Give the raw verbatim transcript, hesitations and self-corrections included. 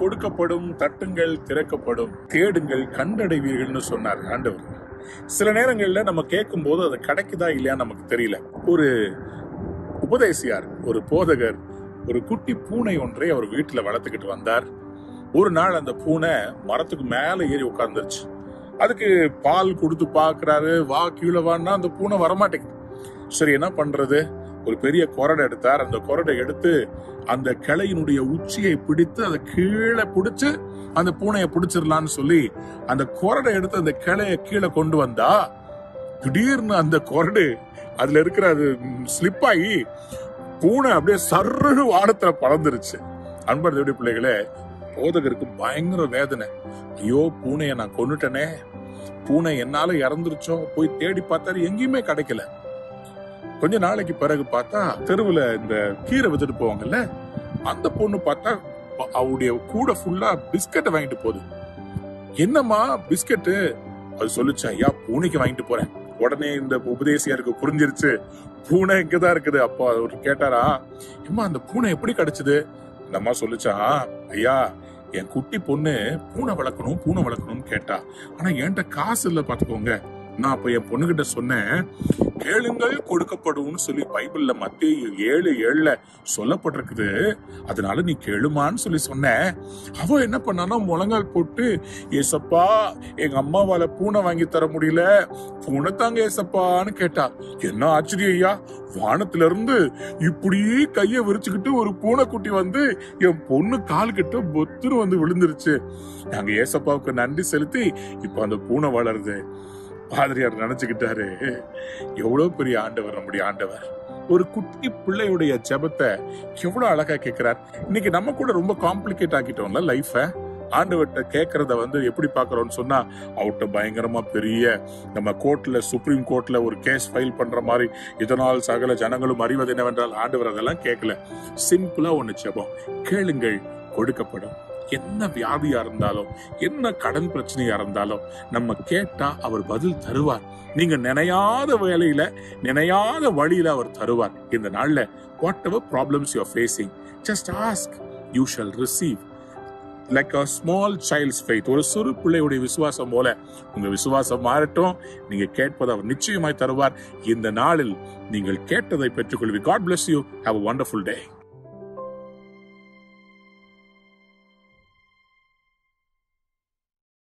கொடுக்கப்படும், தட்டுங்கள் திறக்கப்படும், தேடுங்கள் கண்டடைவீர்கள்னு சொன்னார் ஆண்டவர். சில நேரங்கள்ல நம்ம கேட்கும் போது அது கிடைக்குதா இல்லையா நமக்கு தெரியல. ஒரு உபதேசியார், ஒரு போதகர் ஒரு குட்டி பூனை ஒன்றை அவர் வீட்டுல வளர்த்துக்கிட்டு வந்தார். ஒரு நாள் அந்த பூனை மரத்துக்கு மேல ஏறி உட்கார்ந்துருச்சு. அதுக்கு பால் கொடுத்து பாக்குறாரு, வா கீழே வான்னா அந்த பூனை வரமாட்டேங்குது. சரி என்ன பண்றது, ஒரு பெரிய கொரடை எடுத்தார். அந்த கொரடை எடுத்து அந்த கிளையினுடைய உச்சியை பிடித்து அதை கீழே பிடிச்சு அந்த பூனையை பிடிச்சிடலான்னு சொல்லி அந்த கொரடை எடுத்து அந்த கிளைய கீழே கொண்டு வந்தா, திடீர்னு அந்த கொரடு அதுல இருக்கிற அது ஸ்லிப் ஆகி பூனை அப்படியே சர்ரு வானத்துல பறந்துருச்சு. அன்பர் தேவடைய பிள்ளைகளே, போதகருக்கு பயங்கர வேதனை. ஐயோ பூனைய நான் கொன்னுட்டனே, பூனை என்னால இறந்துருச்சோ. போய் தேடி பார்த்தாரு, எங்கேயுமே கிடைக்கல. கொஞ்ச நாளைக்கு பிறகு பார்த்தா தெருவுல இந்த கீரை வித்துட்டு போவாங்கல்ல, அந்த பொண்ணு பார்த்தா அவருடைய கூட ஃபுல்லா பிஸ்கட்டை வாங்கிட்டு போகுது. என்னம்மா பிஸ்கட்டு? அது சொல்லுச்சு, ஐயா பூனைக்கு வாங்கிட்டு போறேன். உடனே இந்த உபதேசியாருக்கு புரிஞ்சிருச்சு, பூனை இங்கதான் இருக்குது. அப்போ அவரு கேட்டாரா, அம்மா அந்த பூனை எப்படி கிடைச்சது? அந்த அம்மா சொல்லுச்சா, ஐயா என் குட்டி பொண்ணு பூனை வளர்க்கணும் பூனை வளர்க்கணும்னு கேட்டா, ஆனா என்கிட்ட காசு இல்ல பாத்துக்கோங்க. நான் அப்ப என் பொண்ணுகிட்ட சொன்னேன், கேளுங்கள் கொடுக்கப்படும் சொல்லி பைபிள்ல மத்தேயு ஏழு ஏழுல சொல்லப்பட்டிருக்குது, அதனால நீ கேளுமான்னு சொல்லி சொன்னேன். அவ என்ன பண்ணானா முழங்கால் போட்டு, ஏசப்பா எங்க அம்மாவால பூனை வாங்கி தர முடியல, பூனை தாங்க ஏசப்பான்னு கேட்டா. என்ன ஆச்சரியம் ஐயா, வானத்துல இருந்து இப்படி கைய விரிச்சுக்கிட்டு ஒரு பூனைக்குட்டி வந்து என் பொண்ணு கால் கிட்ட பொத்துன்னு வந்து விழுந்துருச்சு. நாங்க ஏசப்பாவுக்கு நன்றி செலுத்தி இப்ப அந்த பூனை வளருது. பாதிரியார் நினைச்சுக்கிட்டாரு, எவ்வளவு பெரிய ஆண்டவர் நம்முடைய ஆண்டவர். ஒரு குட்டி பிள்ளையுடைய ஜெபத்தை எவ்வளவு அழகா கேட்கிறார். இன்னைக்கு நம்ம கூட ரொம்ப காம்ப்ளிகேட் ஆக்கிட்டோம்ல லைஃப. ஆண்டவர்கிட்ட கேட்கறத வந்து எப்படி பாக்குறோம்னு சொன்னா, அவர்கிட்ட பயங்கரமா பெரிய நம்ம கோர்ட்ல சுப்ரீம் கோர்ட்ல ஒரு கேஸ் ஃபைல் பண்ற மாதிரி, இதனால் சகல ஜனங்களும் அறிவது என்னவென்றால், ஆண்டவர் அதெல்லாம் கேட்கல. சிம்பிளா ஒண்ணு ஜெபம், கேளுங்கள் கொடுக்கப்படும். என்ன வியாதியா இருந்தாலும், என்ன கடன் பிரச்சனையா இருந்தாலும் நம்ம கேட்டா அவர் பதில் தருவார். நீங்க நினையாத வேலையில, நினையாத வழியில அவர் தருவார். இந்த நாள்ல whatever problems you are facing, just ask, you shall receive. Like a small child's faith, ஒரு சிறு பிள்ளையுடைய விசுவாசம் போல உங்க விசுவாசம் மாறட்டும். நீங்க கேட்பதை அவர் நிச்சயமாய் தருவார். இந்த நாளில் நீங்கள் கேட்டதை பெற்றுக்கொள்வீர். God bless you. Have a wonderful day.